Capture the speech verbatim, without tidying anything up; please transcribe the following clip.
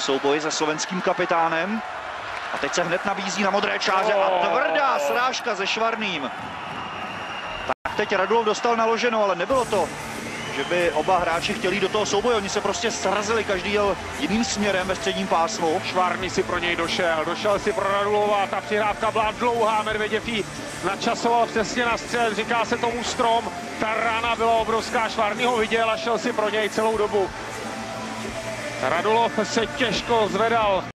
souboji se slovenským kapitánem. A teď se hned nabízí na modré čáře a tvrdá srážka se Švarným. Tak teď Radulov dostal naloženo, ale nebylo to, že by oba hráči chtěli do toho souboje. Oni se prostě srazili, každý jel jiným směrem ve středním pásmu. Švarný si pro něj došel, došel si pro Radulova, ta přihrávka byla dlouhá, Medvěděv ji načasoval přesně na střel, říká se tomu strom, ta rána byla obrovská, Švarný ho viděl a šel si pro něj celou dobu. Radulov se těžko zvedal